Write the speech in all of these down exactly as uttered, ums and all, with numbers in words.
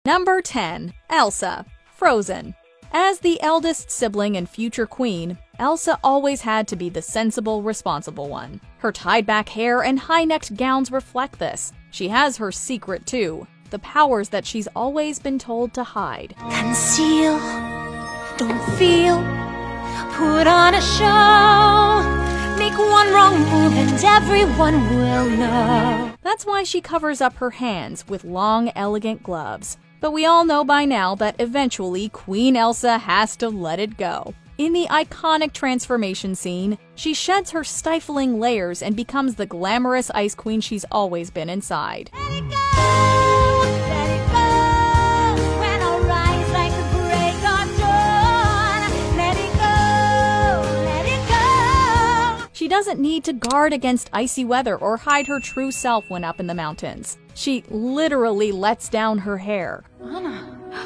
Number ten. Elsa, Frozen. As the eldest sibling and future queen, Elsa always had to be the sensible, responsible one. Her tied-back hair and high-necked gowns reflect this. She has her secret too, the powers that she's always been told to hide. Conceal, don't feel, put on a show, make one wrong move and everyone will know. That's why she covers up her hands with long, elegant gloves. But we all know by now that eventually Queen Elsa has to let it go. In the iconic transformation scene, she sheds her stifling layers and becomes the glamorous Ice Queen she's always been inside. Let it go, let it go, when I rise like the break of dawn. Let it go, let it go. She doesn't need to guard against icy weather or hide her true self when up in the mountains. She literally lets down her hair. Anna.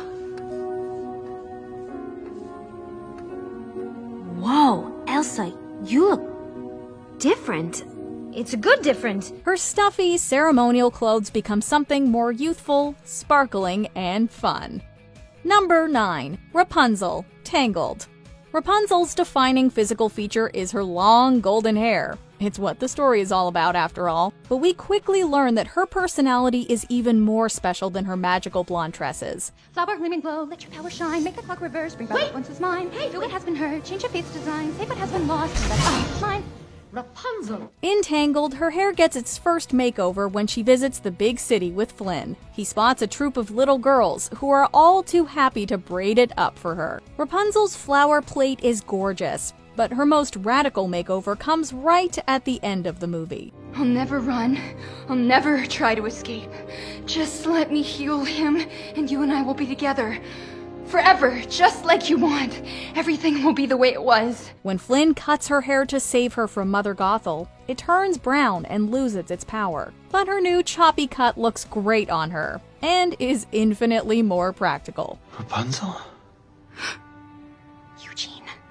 Whoa, Elsa, you look different. It's a good different. Her stuffy, ceremonial clothes become something more youthful, sparkling, and fun. Number nine. Rapunzel, Tangled. Rapunzel's defining physical feature is her long golden hair. It's what the story is all about, after all. But we quickly learn that her personality is even more special than her magical blonde tresses. Flower, gleaming glow, let your power shine, make the clock reverse, bring back what once was mine. Hey, do what has been heard, change your fate's design, save what has been lost, and that's mine. Rapunzel. In Tangled, her hair gets its first makeover when she visits the big city with Flynn. He spots a troop of little girls who are all too happy to braid it up for her. Rapunzel's flower plait is gorgeous, but her most radical makeover comes right at the end of the movie. I'll never run. I'll never try to escape. Just let me heal him, and you and I will be together. Forever, just like you want. Everything will be the way it was. When Flynn cuts her hair to save her from Mother Gothel, it turns brown and loses its power. But her new choppy cut looks great on her, and is infinitely more practical. Rapunzel? Eugene.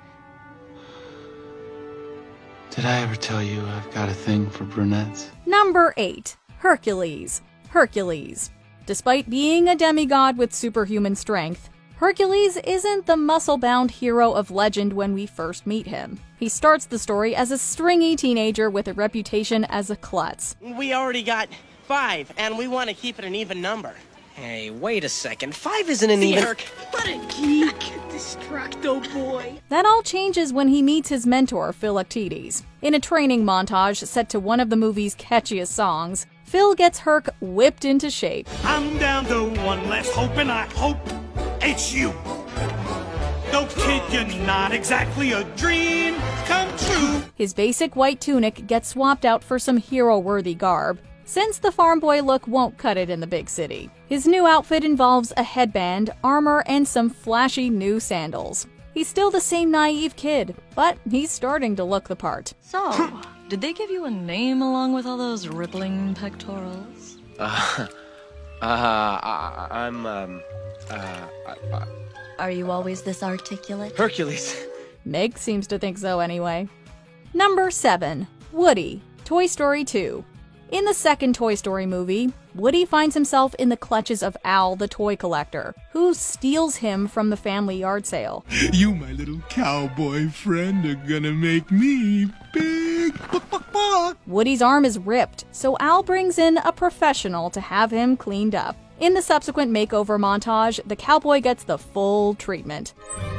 Did I ever tell you I've got a thing for brunettes? Number eight. Hercules, Hercules. Despite being a demigod with superhuman strength, Hercules isn't the muscle-bound hero of legend when we first meet him. He starts the story as a stringy teenager with a reputation as a klutz. We already got five, and we want to keep it an even number. Hey, wait a second. Five isn't an even... Herc, what a geek! Destructo boy! That all changes when he meets his mentor, Philoctetes. In a training montage set to one of the movie's catchiest songs, Phil gets Herc whipped into shape. I'm down to one last hope, and I hope it's you. Though, kid, you're not exactly a dream come true. His basic white tunic gets swapped out for some hero-worthy garb, since the farm boy look won't cut it in the big city. His new outfit involves a headband, armor, and some flashy new sandals. He's still the same naive kid, but he's starting to look the part. So, did they give you a name along with all those rippling pectorals? Uh, uh, I, I'm, um, uh, I, I, Are you always this articulate? Hercules. Meg seems to think so anyway. Number seven. Woody, Toy Story two. In the second Toy Story movie, Woody finds himself in the clutches of Al the toy collector, who steals him from the family yard sale. You, my little cowboy friend, are gonna make me big. Woody's arm is ripped, so Al brings in a professional to have him cleaned up. In the subsequent makeover montage, the cowboy gets the full treatment.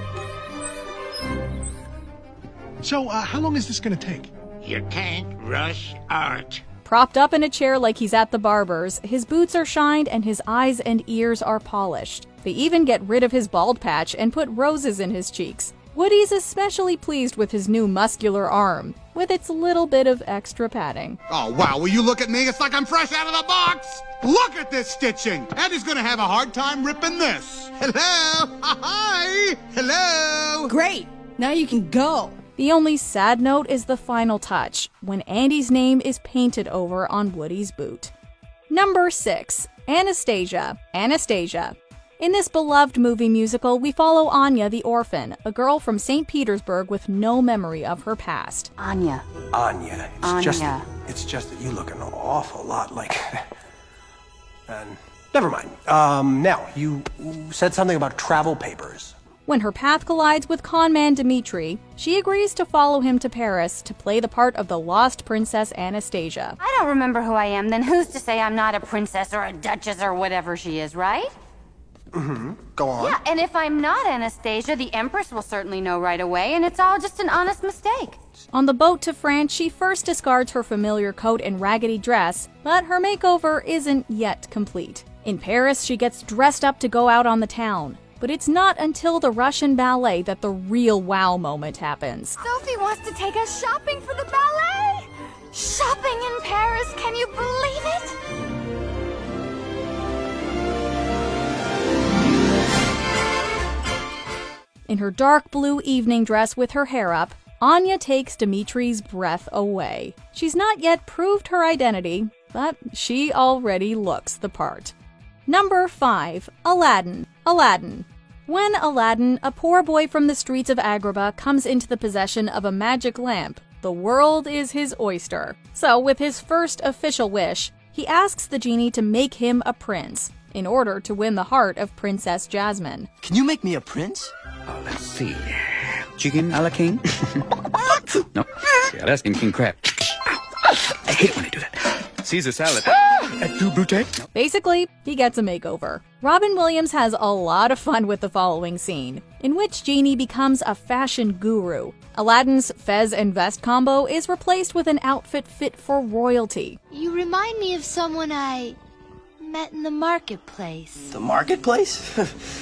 So, uh, how long is this gonna take? You can't rush art. Propped up in a chair like he's at the barber's, his boots are shined and his eyes and ears are polished. They even get rid of his bald patch and put roses in his cheeks. Woody's especially pleased with his new muscular arm, with its little bit of extra padding. Oh, wow, will you look at me? It's like I'm fresh out of the box! Look at this stitching! Andy's gonna have a hard time ripping this. Hello? Hi! Hello? Great! Now you can go! The only sad note is the final touch, when Andy's name is painted over on Woody's boot. Number six. Anastasia, Anastasia. In this beloved movie musical, we follow Anya the orphan, a girl from Saint Petersburg with no memory of her past. Anya. Anya. It's Anya. just it's just that you look an awful lot like an Never mind. Um, now, you said something about travel papers. When her path collides with conman Dimitri, she agrees to follow him to Paris to play the part of the lost princess Anastasia. I don't remember who I am, then who's to say I'm not a princess or a duchess or whatever she is, right? Mm-hmm. Go on. Yeah, and if I'm not Anastasia, the Empress will certainly know right away, and it's all just an honest mistake. On the boat to France, she first discards her familiar coat and raggedy dress, but her makeover isn't yet complete. In Paris, she gets dressed up to go out on the town. But it's not until the Russian ballet that the real wow moment happens. Sophie wants to take us shopping for the ballet! Shopping in Paris, can you believe it? In her dark blue evening dress with her hair up, Anya takes Dimitri's breath away. She's not yet proved her identity, but she already looks the part. Number five. Aladdin. Aladdin. When Aladdin, a poor boy from the streets of Agrabah, comes into the possession of a magic lamp, the world is his oyster. So, with his first official wish, he asks the genie to make him a prince, in order to win the heart of Princess Jasmine. Can you make me a prince? Oh, let's see. Chicken a la king? No. Yeah, that's in king crab. I hate it when I do that. Caesar salad. Et tu, Brute? No. Basically, he gets a makeover. Robin Williams has a lot of fun with the following scene, in which Genie becomes a fashion guru. Aladdin's fez and vest combo is replaced with an outfit fit for royalty. You remind me of someone I met in the marketplace. The marketplace?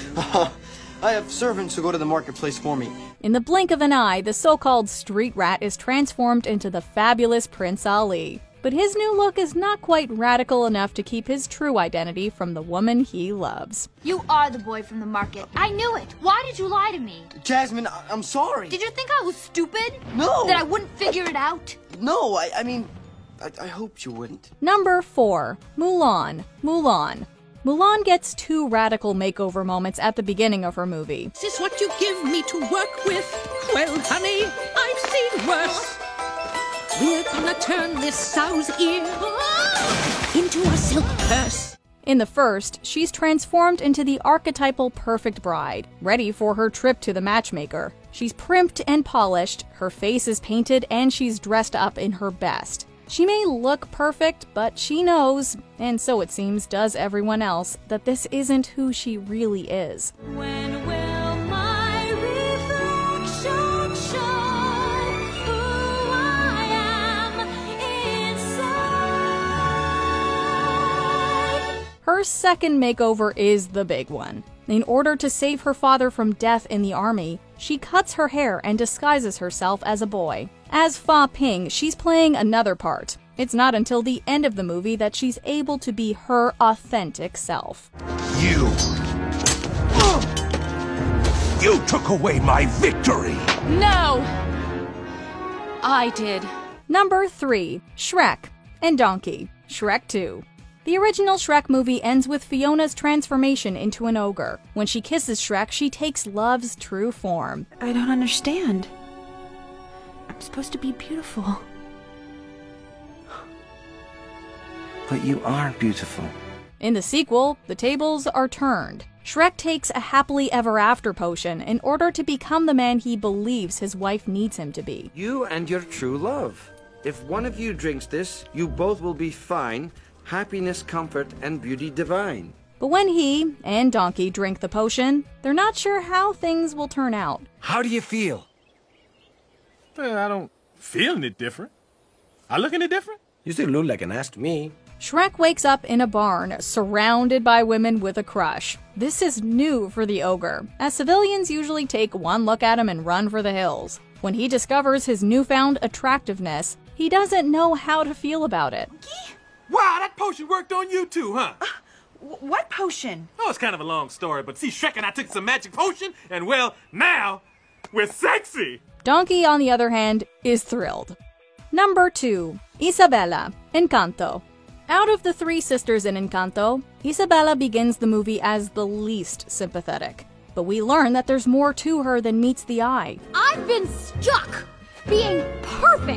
I have servants who go to the marketplace for me. In the blink of an eye, the so-called street rat is transformed into the fabulous Prince Ali. But his new look is not quite radical enough to keep his true identity from the woman he loves. You are the boy from the market. I knew it. Why did you lie to me? Jasmine, I- I'm sorry. Did you think I was stupid? No. That I wouldn't figure it out? No, I, I mean, I, I hoped you wouldn't. Number four. Mulan. Mulan. Mulan gets two radical makeover moments at the beginning of her movie. Is this what you give me to work with? Well, honey, I've seen worse. We're gonna turn this sow's ear into a silk purse. In the first, she's transformed into the archetypal perfect bride, ready for her trip to the matchmaker. She's primped and polished, her face is painted, and she's dressed up in her best. She may look perfect, but she knows, and so it seems does everyone else, that this isn't who she really is. When will my reflection show who I am inside? Her second makeover is the big one. In order to save her father from death in the army, she cuts her hair and disguises herself as a boy. As Fa Ping, she's playing another part. It's not until the end of the movie that she's able to be her authentic self. You. You took away my victory. No! I did. Number three. Shrek and Donkey. Shrek two. The original Shrek movie ends with Fiona's transformation into an ogre. When she kisses Shrek, she takes love's true form. I don't understand. I'm supposed to be beautiful. But you are beautiful. In the sequel, the tables are turned. Shrek takes a happily ever after potion in order to become the man he believes his wife needs him to be. You and your true love. If one of you drinks this, you both will be fine. Happiness, comfort, and beauty divine. But when he and Donkey drink the potion, they're not sure how things will turn out. How do you feel? Well, I don't feel any different. I look any different? You still look like an ass to me. Shrek wakes up in a barn, surrounded by women with a crush. This is new for the ogre, as civilians usually take one look at him and run for the hills. When he discovers his newfound attractiveness, he doesn't know how to feel about it. Wow, that potion worked on you too, huh? Uh, what potion? Oh, it's kind of a long story, but see, Shrek and I took some magic potion, and well, now we're sexy! Donkey, on the other hand, is thrilled. Number two. Isabella. Encanto. Out of the three sisters in Encanto, Isabella begins the movie as the least sympathetic. But we learn that there's more to her than meets the eye. I've been stuck being perfect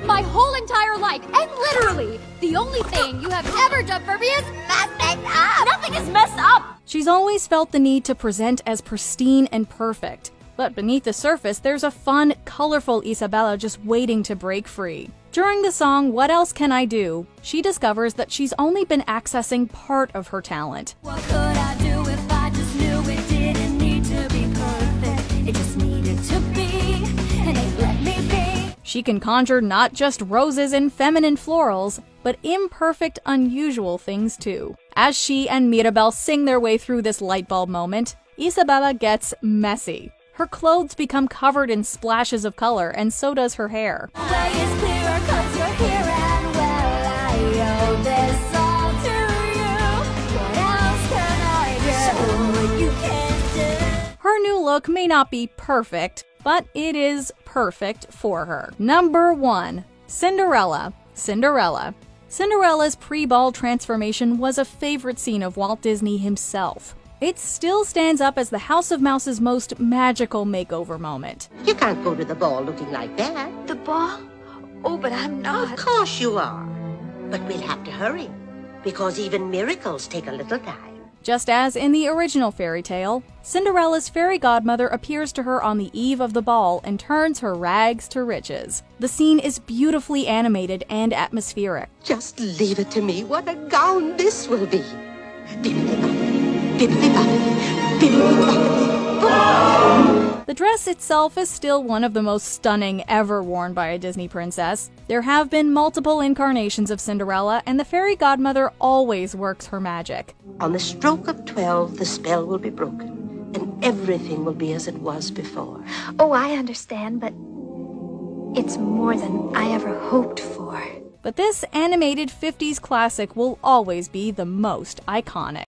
my whole entire life, and literally, the only thing you have ever done for me is mess things up! Nothing is messed up! She's always felt the need to present as pristine and perfect. But beneath the surface, there's a fun, colorful Isabela just waiting to break free. During the song What Else Can I Do?, she discovers that she's only been accessing part of her talent. What could I do if I just knew it didn't need to be perfect? It just needed to be, and it let me be. She can conjure not just roses and feminine florals, but imperfect, unusual things too. As she and Mirabel sing their way through this lightbulb moment, Isabela gets messy. Her clothes become covered in splashes of color, and so does her hair. Way is clearer 'cause you're here, and well, I owe this all to you. What else can I do? Show what you can do. Her new look may not be perfect, but it is perfect for her. Number one. Cinderella. Cinderella. Cinderella's pre-ball transformation was a favorite scene of Walt Disney himself. It still stands up as the House of Mouse's most magical makeover moment. You can't go to the ball looking like that. The ball? Oh, but I'm not. Of course you are. But we'll have to hurry, because even miracles take a little time. Just as in the original fairy tale, Cinderella's fairy godmother appears to her on the eve of the ball and turns her rags to riches. The scene is beautifully animated and atmospheric. Just leave it to me. What a gown this will be. The dress itself is still one of the most stunning ever worn by a Disney princess. There have been multiple incarnations of Cinderella, and the fairy godmother always works her magic. On the stroke of twelve, the spell will be broken, and everything will be as it was before. Oh, I understand, but it's more than I ever hoped for. But this animated fifties classic will always be the most iconic.